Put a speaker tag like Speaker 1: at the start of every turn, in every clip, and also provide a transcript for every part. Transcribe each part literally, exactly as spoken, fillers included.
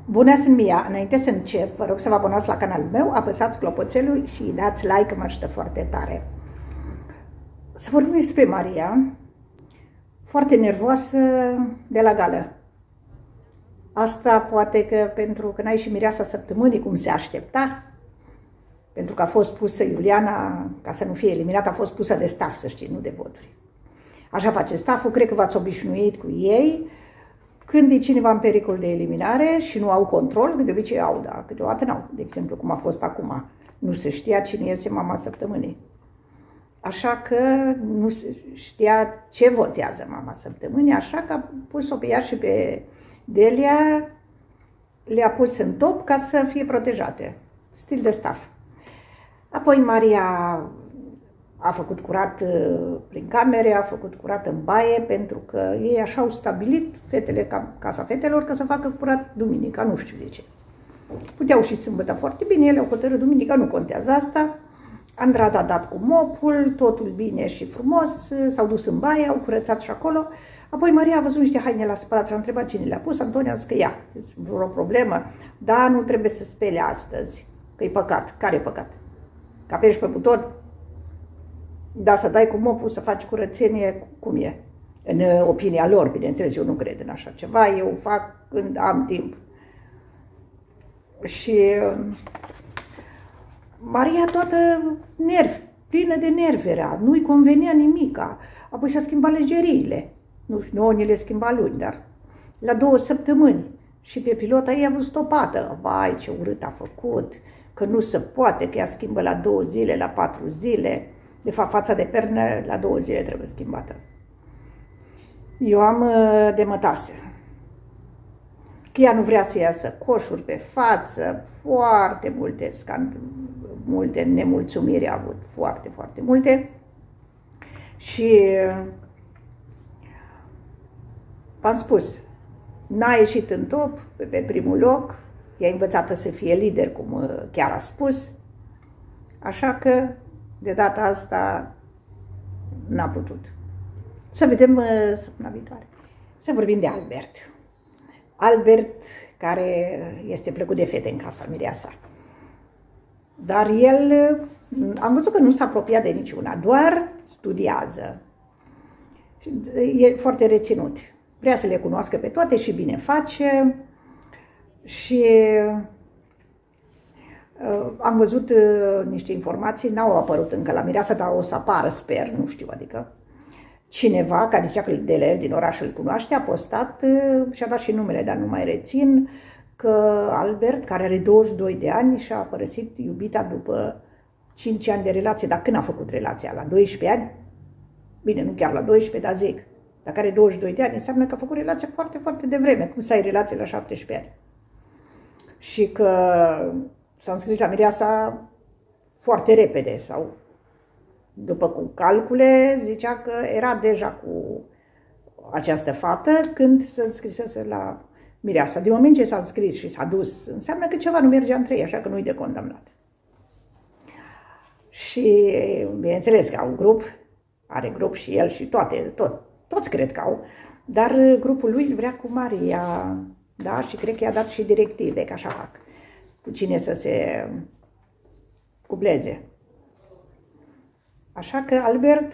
Speaker 1: Bună, sunt Mia. Înainte să încep, vă rog să vă abonați la canalul meu, apăsați clopoțelul și dați like, că mă ajută foarte tare. Să vorbim despre Maria, foarte nervoasă de la gală. Asta poate că pentru că n-ai și mireasa săptămânii, cum se aștepta, pentru că a fost pusă Iuliana, ca să nu fie eliminată, a fost pusă de staff, să știi, nu de voturi. Așa face stafful, cred că v-ați obișnuit cu ei. Când e cineva în pericol de eliminare și nu au control, că de obicei au, dar câteodată n-au. De exemplu, cum a fost acum, nu se știa cine iese mama săptămânii. Așa că nu se știa ce votează mama săptămânii, așa că a pus-o pe ea și pe Delia, le-a pus în top ca să fie protejate. Stil de staff. Apoi Maria a făcut curat prin camere, a făcut curat în baie, pentru că ei așa au stabilit, fetele, Casa Fetelor, că să facă curat duminica, nu știu de ce. Puteau și sâmbătă foarte bine, ele au hotărât duminica, nu contează asta. Andrada a dat cu mopul, totul bine și frumos, s-au dus în baie, au curățat și acolo. Apoi Maria a văzut niște haine la spălat și a întrebat cine le-a pus. Antonia a zis că ea, vreo problemă, da, nu trebuie să spele astăzi, că e păcat. Care e păcat? Că apeși pe buton? Da, să dai cu mopul, să faci curățenie, cum e? În opinia lor, bineînțeles, eu nu cred în așa ceva, eu fac când am timp. Și Maria toată nervi, plină de nervi era, nu-i convenea nimica. Apoi s-a schimbat legeriile, nu știu, nouă ni le schimba luni, dar la două săptămâni. Și pe pilota ei a văzut stopată, vai ce urât a făcut, că nu se poate, că ea schimbă la două zile, la patru zile. De fapt, fața de pernă la două zile trebuie schimbată. Eu am de mătase. Că ea nu vrea să iasă coșuri pe față, foarte multe, multe nemulțumiri a avut, foarte, foarte multe. Și v-am spus, n-a ieșit în top, pe primul loc, e învățată să fie lider, cum chiar a spus, așa că de data asta n-a putut. Să vedem uh, săptămâna viitoare. Să vorbim de Albert. Albert, care este plăcut de fete în casa mireasa. Dar el, am văzut că nu s-a apropiat de niciuna, doar studiază. E foarte reținut. Vrea să le cunoască pe toate și bine face. Și Uh, am văzut uh, niște informații, n-au apărut încă la mireasă, dar o să apară, sper, nu știu, adică cineva care zicea că de la el din oraș îl cunoaște, a postat uh, și-a dat și numele, dar nu mai rețin, că Albert, care are douăzeci și doi de ani, și-a părăsit iubita după cinci ani de relație. Dar când a făcut relația? La doisprezece ani? Bine, nu chiar la doisprezece, dar zic, dacă are douăzeci și doi de ani, înseamnă că a făcut relația foarte, foarte devreme. Cum să ai relație la șaptesprezece ani? Și că s-a înscris la mireasa foarte repede, sau după cu calcule, zicea că era deja cu această fată când se înscrisese la mireasa. Din moment ce s-a înscris și s-a dus, înseamnă că ceva nu mergea între ei, așa că nu-i de condamnat. Și bineînțeles că au grup, are grup și el și toate, tot, toți cred că au, dar grupul lui vrea cu Maria, da, și cred că i-a dat și directive, că așa fac, cu cine să se cupleze. Așa că Albert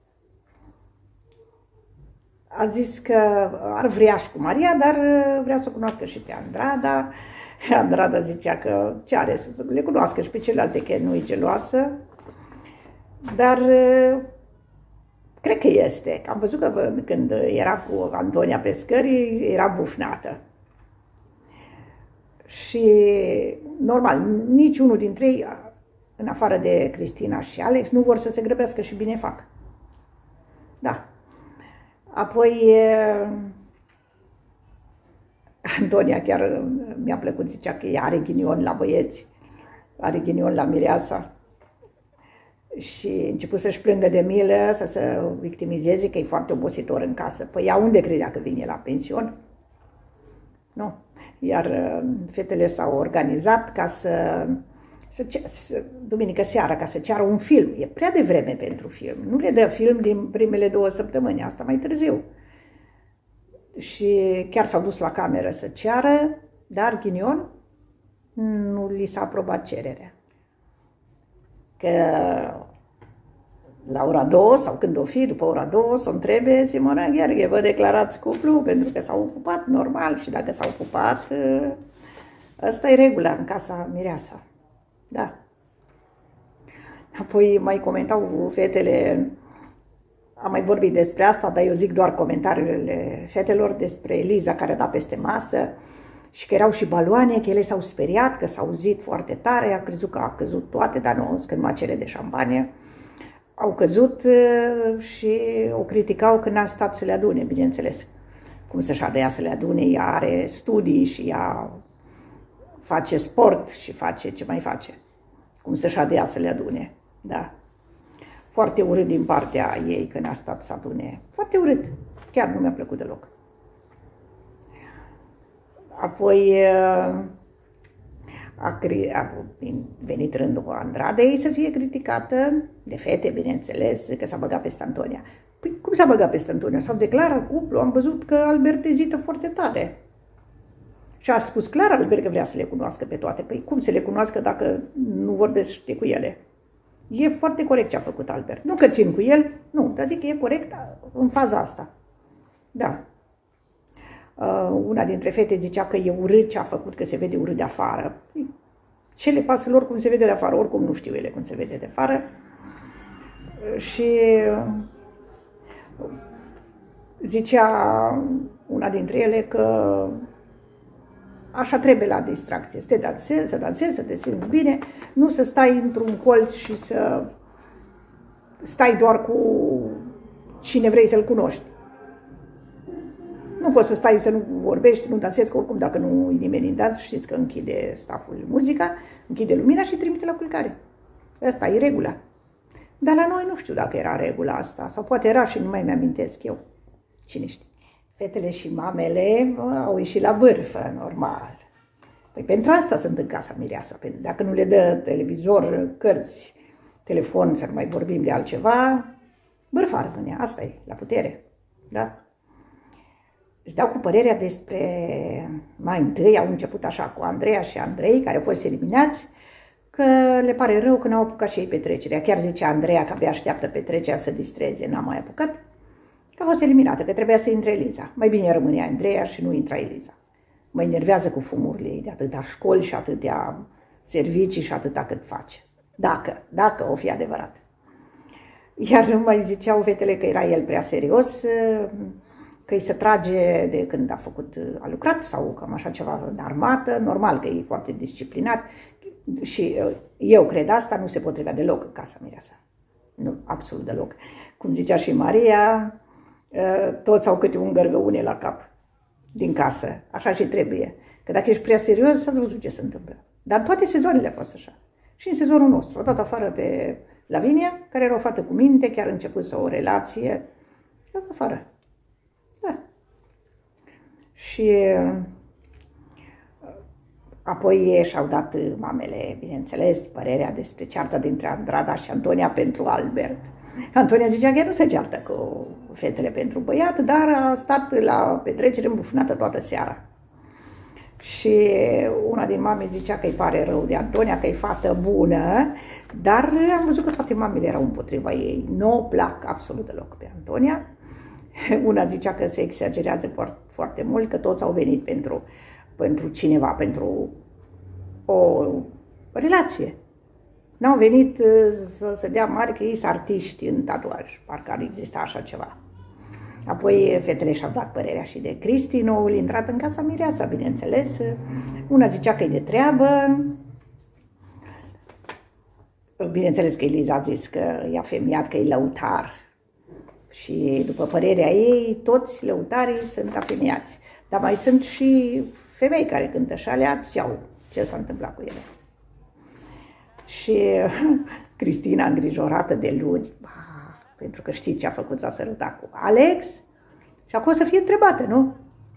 Speaker 1: a zis că ar vrea și cu Maria, dar vrea să o cunoască și pe Andrada. Andrada zicea că ce are să le cunoască și pe celelalte, că nu e geloasă. Dar cred că este. Am văzut că când era cu Antonia pe scări, era bufnată. Și normal, niciunul dintre ei, în afară de Cristina și Alex, nu vor să se grăbească și bine fac. Da. Apoi Antonia chiar mi-a plăcut, zicea că ea are ghinion la băieți, are ghinion la mireasa. Și a început să-și plângă de milă, să se victimizeze, că e foarte obositor în casă. Păi ea unde credea că vine la pension? Nu. Iar fetele s-au organizat ca să, să, să, duminică seara, ca să ceară un film. E prea devreme pentru film. Nu le dă film din primele două săptămâni, asta mai târziu. Și chiar s-au dus la cameră să ceară dar ghinion, nu li s-a aprobat cererea. Că la ora două sau când o fi, după ora două, să întrebe Simona Gheorghe, vă declarați cuplu pentru că s-au ocupat normal și dacă s-au ocupat, asta e regula în casa mireasa. Da. Apoi mai comentau fetele, am mai vorbit despre asta, dar eu zic doar comentariile fetelor despre Eliza care a dat peste masă și că erau și baloane, că ele s-au speriat, că s-au auzit foarte tare, a crezut că a căzut toate, dar nu, că numai cele de șampanie. Au căzut și o criticau că n-a stat să le adune, bineînțeles. Cum să-și ea să le adune, ea are studii și ea face sport și face ce mai face. Cum să-și ea să le adune, da. Foarte urât din partea ei că n-a stat să adune. Foarte urât, chiar nu mi-a plăcut deloc. Apoi a, a venit rândul Andradei să fie criticată, de fete, bineînțeles, că s-a băgat peste Antonia. Păi cum s-a băgat peste Antonia? S-au declarat cuplu, am văzut că Albert ezită foarte tare. Și a spus clar Albert că vrea să le cunoască pe toate. Păi cum să le cunoască dacă nu vorbește cu ele? E foarte corect ce a făcut Albert. Nu că țin cu el, nu, dar zic că e corect în faza asta. Da. Uh, una dintre fete zicea că e urât ce a făcut, că se vede urât de afară. Ce le pasă lor cum se vede de afară? Oricum nu știu ele cum se vede de afară. Uh, și uh, zicea una dintre ele că așa trebuie la distracție, să te dansezi, să dansezi, să te simți bine, nu să stai într-un colț și să stai doar cu cine vrei să-l cunoști. Nu poți să stai să nu vorbești, să nu dansezi, că oricum dacă nu e nimeni în dans, știți că închide staful muzica, închide lumina și trimite la culcare. Asta e regula. Dar la noi nu știu dacă era regula asta, sau poate era și nu mai mi-amintesc eu. Cine știe? Fetele și mamele au ieșit la bârfă, normal. Păi pentru asta sunt în casa mireasa. Dacă nu le dă televizor, cărți, telefon, să nu mai vorbim de altceva, bârfa rămâne. Asta e, la putere. Da? Își dau cu părerea despre, mai întâi au început așa cu Andreea și Andrei, care au fost eliminați, că le pare rău că n-au apucat și ei petrecerea. Chiar zicea Andreea că abia așteaptă petrecerea să distreze, n-a mai apucat, că a fost eliminată, că trebuia să intre Eliza. Mai bine rămânea Andreea și nu intra Eliza. Mă enervează cu fumurile ei de atâtea școli și atâtea servicii și atâta cât face. Dacă, dacă o fi adevărat. Iar mai ziceau fetele că era el prea serios, că îi se trage de când a făcut, a lucrat sau cam așa ceva în armată, normal că e foarte disciplinat și eu cred asta, nu se potrivea deloc în casa mireasa. Nu, absolut deloc. Cum zicea și Maria, toți au câte un gărgăune la cap din casă, așa și trebuie. Că dacă ești prea serios, ați văzut ce se întâmplă. Dar toate sezoanele a fost așa. Și în sezonul nostru, a dat afară pe Lavinia, care era o fată cu minte, chiar a început să o relație, a dat afară. Da. Și apoi și-au dat mamele, bineînțeles, părerea despre cearta dintre Andrada și Antonia pentru Albert. Antonia zicea că nu se ceartă cu fetele pentru băiat, dar a stat la petrecere îmbufnată toată seara. Și una din mame zicea că îi pare rău de Antonia, că e fată bună, dar am văzut că toate mamele erau împotriva ei. Nu o plac absolut deloc pe Antonia. Una zicea că se exagerează foarte mult, că toți au venit pentru, pentru cineva, pentru o relație. N-au venit să se dea mari că ei sunt artiști în tatuaj, parcă ar exista așa ceva. Apoi fetele și-au dat părerea și de Cristi, noul intrat în casa mireasa, bineînțeles. Una zicea că e de treabă. Bineînțeles că Eliza a zis că i-a femiat, că e lăutar. Și după părerea ei, toți lăutarii sunt afemiați. Dar mai sunt și femei care cântă și alea, ce s-a întâmplat cu ele. Și Cristina, îngrijorată de luni, ba, pentru că știți ce a făcut, s-a sărutat cu Alex și acum o să fie întrebată, nu?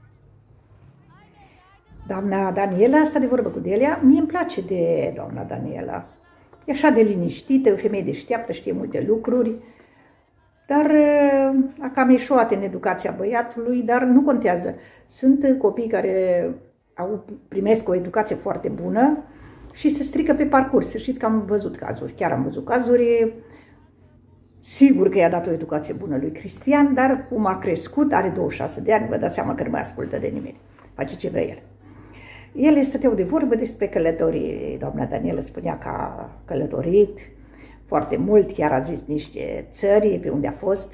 Speaker 1: Doamna Daniela, asta de vorbă cu Delia, mie îmi place de doamna Daniela. E așa de liniștită, e o femeie deșteaptă, știe multe lucruri, dar a cam eșuat în educația băiatului, dar nu contează. Sunt copii care au, primesc o educație foarte bună și se strică pe parcurs. Să știți că am văzut cazuri, chiar am văzut cazuri. Sigur că i-a dat o educație bună lui Cristian, dar cum a crescut, are douăzeci și șase de ani, vă dați seama că nu mai ascultă de nimeni. Face ce vrea el. Ele stăteau de vorbă despre călătorii. Doamna Daniela spunea că a călătorit foarte mult, chiar a zis niște țări pe unde a fost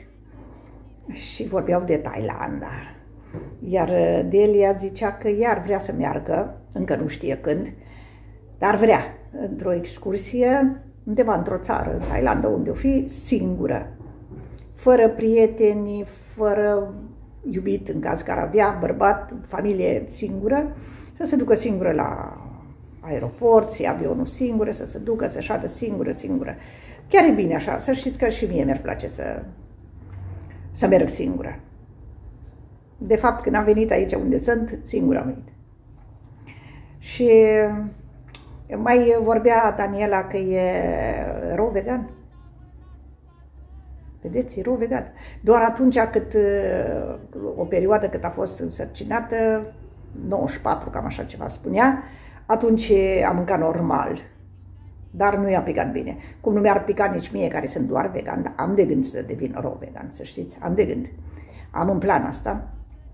Speaker 1: și vorbeau de Thailanda. Iar Delia zicea că iar vrea să meargă, încă nu știe când, dar vrea, într-o excursie, undeva într-o țară, în Thailanda, unde o fi, singură, fără prieteni, fără iubit, în caz că ar avea, bărbat, familie singură, să se ducă singură la aeroport, să ia avionul singură, să se ducă, să șadă singură, singură. Chiar e bine așa, să știți că și mie mi-ar place să, să merg singură. De fapt, când am venit aici unde sunt, singură am venit. Și mai vorbea Daniela că e rău vegan. Vedeți, e rău vegan. Doar atunci cât, o perioadă cât a fost însărcinată, nouăzeci și patru, cam așa ceva spunea, atunci a mâncat normal. Dar nu i-a picat bine. Cum nu mi-ar pica nici mie, care sunt doar vegan, dar am de gând să devin rău vegan, să știți, am de gând. Am în plan asta.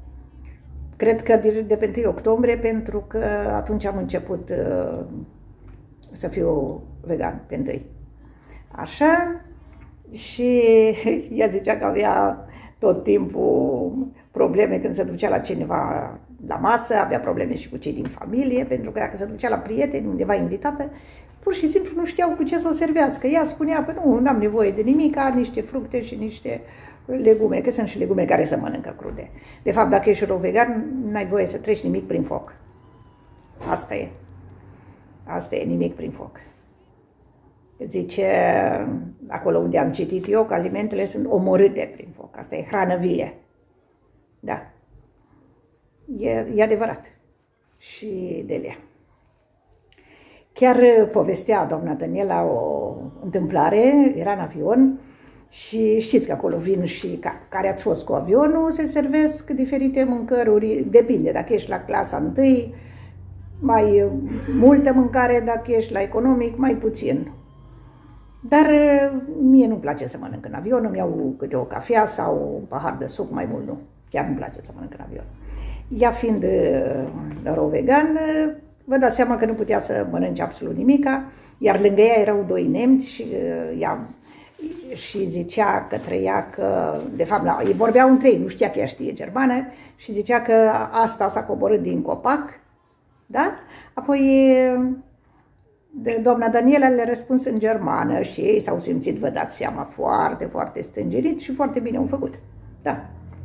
Speaker 1: Cred că de, de pe întâi octombrie, pentru că atunci am început uh, să fiu vegan, pe întâi. Așa, și ea zicea că avea tot timpul probleme când se ducea la cineva la masă, avea probleme și cu cei din familie, pentru că dacă se ducea la prieteni, undeva invitată, pur și simplu nu știau cu ce să o servească. Ea spunea, păi nu, n-am nevoie de nimic, niște fructe și niște legume, că sunt și legume care se mănâncă crude. De fapt, dacă ești rău vegan, n-ai voie să treci nimic prin foc. Asta e. Asta e, nimic prin foc. Zice, acolo unde am citit eu, că alimentele sunt omorâte prin foc. Asta e hrană vie. Da. E, e adevărat. Și Delia. Chiar povestea doamna Daniela o întâmplare, era în avion și știți că acolo vin și ca, care ați fost cu avionul, se servesc diferite mâncăruri, depinde, dacă ești la clasa întâi, mai multă mâncare, dacă ești la economic, mai puțin. Dar mie nu-mi place să mănânc în avion, îmi iau câte o cafea sau un pahar de suc, mai mult nu. Chiar nu-mi place să mănânc în avion. Ea fiind rău vegan, vă dați seama că nu putea să mănânce absolut nimica, iar lângă ea erau doi nemți și ea și zicea că trăia că, de fapt, la, ei vorbeau între ei, nu știa că ea știe germană, și zicea că asta s-a coborât din copac, da? Apoi de doamna Daniela le-a răspuns în germană și ei s-au simțit, vă dați seama, foarte, foarte stângerit și foarte bine au făcut, da.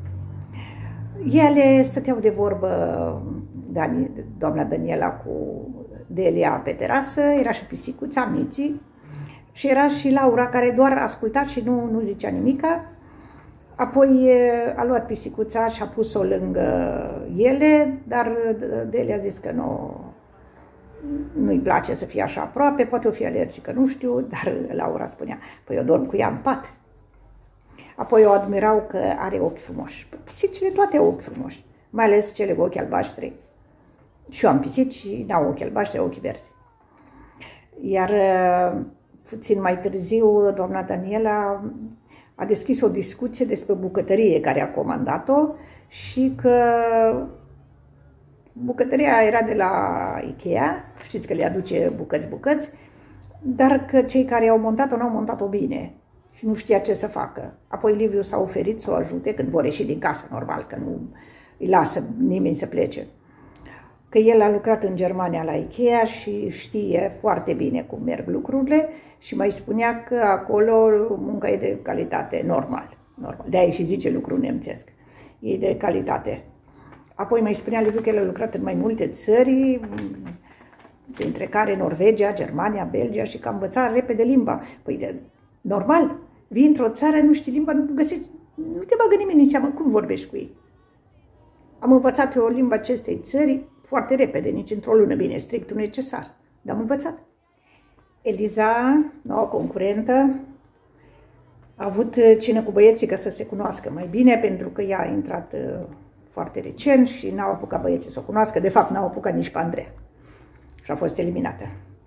Speaker 1: Ele stăteau de vorbă, Dani, doamna Daniela cu Delia pe terasă, era și pisicuța, Miții, și era și Laura, care doar asculta și nu, nu zicea nimica. Apoi a luat pisicuța și a pus-o lângă ele, dar Delia a zis că nu, nu-i place să fie așa aproape, poate o fi alergică, nu știu, dar Laura spunea, păi eu dorm cu ea în pat. Apoi o admirau că are ochi frumoși. Pisicile toate au ochi frumoși, mai ales cele cu ochi albaștri. Și eu am pisici și n-au ochi albaștri, au ochi verzi. Iar puțin mai târziu, doamna Daniela a deschis o discuție despre bucătărie care a comandat-o și că bucătăria era de la Ikea, știți că le aduce bucăți-bucăți, dar că cei care au montat-o n-au montat-o bine și nu știa ce să facă. Apoi Liviu s-a oferit să o ajute când vor ieși din casă, normal, că nu îi lasă nimeni să plece. Că el a lucrat în Germania la Ikea și știe foarte bine cum merg lucrurile și mai spunea că acolo munca e de calitate normal. normal. De-aia și zice lucru nemțesc. E de calitate. Apoi mai spunea Liviu că el a lucrat în mai multe țări, printre care Norvegia, Germania, Belgia, și că a învățat repede limba. Păi, de, normal, vii într-o țară, nu știi limba, nu găsești, nu te bagă nimeni în seamă cum vorbești cu ei. Am învățat o limbă acestei țări foarte repede, nici într-o lună, bine, strictul necesar, dar am învățat. Eliza, noua concurentă, a avut cină cu băieții ca să se cunoască mai bine, pentru că ea a intrat foarte recent și n-au apucat băieții să o cunoască. De fapt, n-au apucat nici pe Andreea. Și a fost eliminată.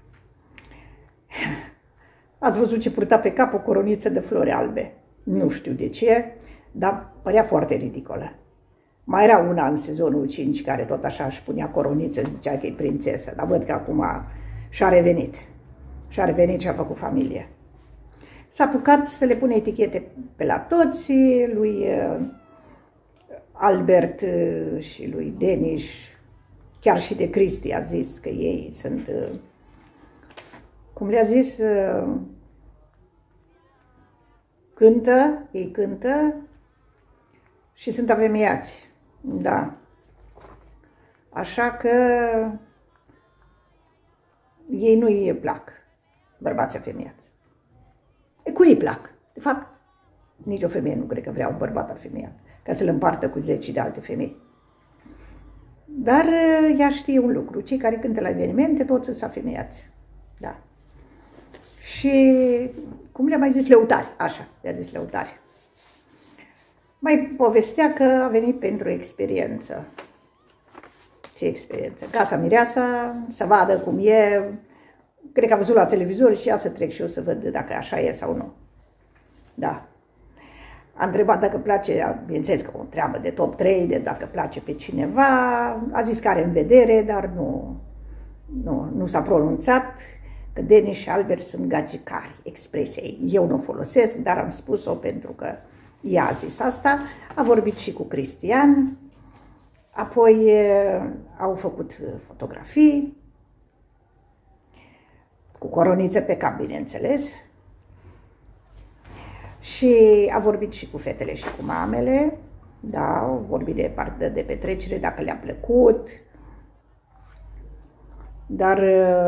Speaker 1: Ați văzut ce purta pe cap o coroniță de flori albe. Nu știu de ce, dar părea foarte ridicolă. Mai era una în sezonul cinci care tot așa își punea coroniță, zicea că e prințesă, dar văd că acum și-a revenit. Și-a revenit și a făcut familie. S-a apucat să le pune etichete pe la toți, lui Albert și lui Denis, chiar și de Cristi a zis că ei sunt, cum le-a zis, cântă, ei cântă și sunt avemeiați. Da. Așa că ei nu îi plac, bărbați afemeiați. E cui îi plac? De fapt, nici o femeie nu cred că vrea un bărbat afemeiat, ca să-l împartă cu zeci de alte femei. Dar ea știe un lucru, cei care cântă la evenimente, toți sunt afemeiați. Da. Și, cum le-a mai zis, lăutari, așa, le-a zis lăutari. Mai povestea că a venit pentru o experiență. Ce experiență? Casa mireasa, să vadă cum e. Cred că a văzut la televizor și ia să trec și eu să văd dacă așa e sau nu. Da. A întrebat dacă place, bineînțeles că o întreabă de top trei, de dacă place pe cineva. A zis că are în vedere, dar nu, nu, nu s-a pronunțat. Că Denis și Albert sunt gagicari, expresia ei. Eu nu o folosesc, dar am spus-o pentru că ea a zis asta. A vorbit și cu Cristian. Apoi e, au făcut fotografii. Cu coroniță pe cap, bineînțeles. Și a vorbit și cu fetele și cu mamele. Da, au vorbit de parte de petrecere, dacă le-a plăcut. Dar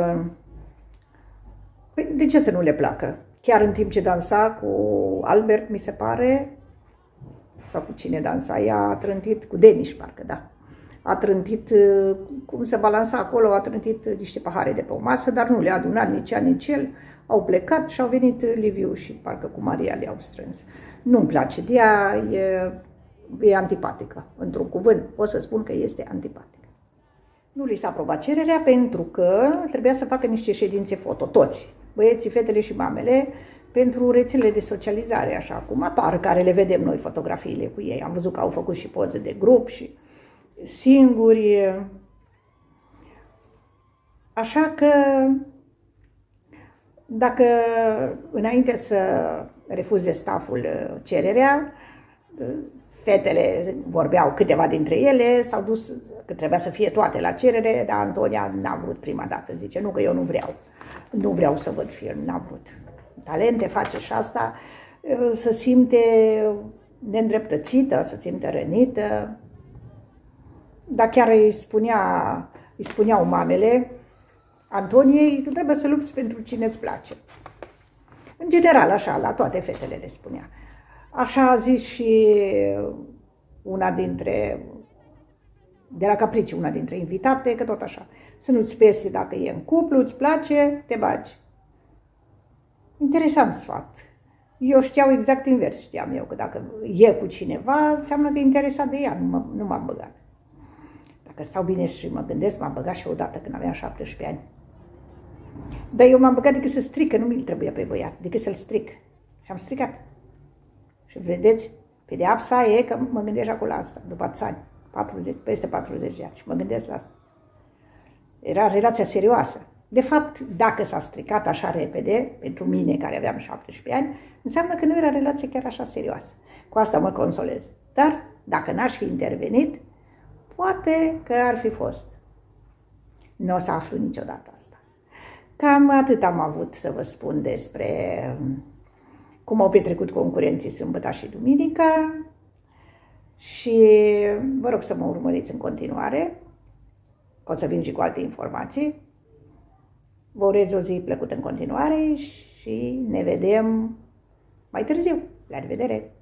Speaker 1: păi, de ce să nu le placă? Chiar în timp ce dansa cu Albert, mi se pare, sau cu cine dansa, ea a trântit, cu Denis, parcă, da. A trântit, cum se balansa acolo, a trântit niște pahare de pe o masă, dar nu le-a adunat nici ea, nici el. Au plecat și au venit Liviu și parcă cu Maria le-au strâns. Nu-mi place de ea, e, e antipatică. Într-un cuvânt pot să spun că este antipatică. Nu li s-a aprobat cererea pentru că trebuia să facă niște ședințe foto, toți, băieții, fetele și mamele, pentru rețelele de socializare, așa cum apar, care le vedem noi fotografiile cu ei. Am văzut că au făcut și poze de grup și singuri. Așa că dacă înainte să refuze staful cererea, fetele vorbeau, câteva dintre ele, s-au dus că trebuia să fie toate la cerere, dar Antonia n-a vrut prima dată, zice, nu că eu nu vreau, nu vreau să văd film, n-a vrut. Talente face și asta, să simte neîndreptățită, să simte rănită. Dar chiar îi, spunea, îi spuneau mamele Antoniei, tu trebuie să lupți pentru cine îți place. În general, așa, la toate fetele le spunea. Așa a zis și una dintre, de la Caprici, una dintre invitate, că tot așa. Să nu-ți pese dacă e în cuplu, îți place, te bagi. Interesant sfat. Eu știau exact invers, știam eu, că dacă e cu cineva, înseamnă că e interesat de ea, nu m-am băgat. Dacă stau bine și mă gândesc, m-am băgat și odată când aveam șaptesprezece ani. Dar eu m-am băgat decât să stric, că nu mi-l trebuia pe băiat, decât să-l stric. Și am stricat. Și vedeți, pedeapsa e că mă gândesc acolo la asta, după atâția ani, patruzeci, peste patruzeci de ani, și mă gândesc la asta. Era relația serioasă. De fapt, dacă s-a stricat așa repede, pentru mine care aveam șaptesprezece ani, înseamnă că nu era relație chiar așa serioasă. Cu asta mă consolez. Dar, dacă n-aș fi intervenit, poate că ar fi fost. Nu o să aflu niciodată asta. Cam atât am avut să vă spun despre cum au petrecut concurenții sâmbătă și duminica. Și vă rog să mă urmăriți în continuare. O să vin și cu alte informații. Vă urez o zi plăcută în continuare și ne vedem mai târziu. La revedere!